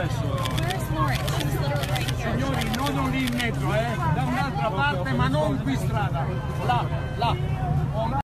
Signori, non lì in mezzo, da un'altra parte, ma non qui strada. Là, là.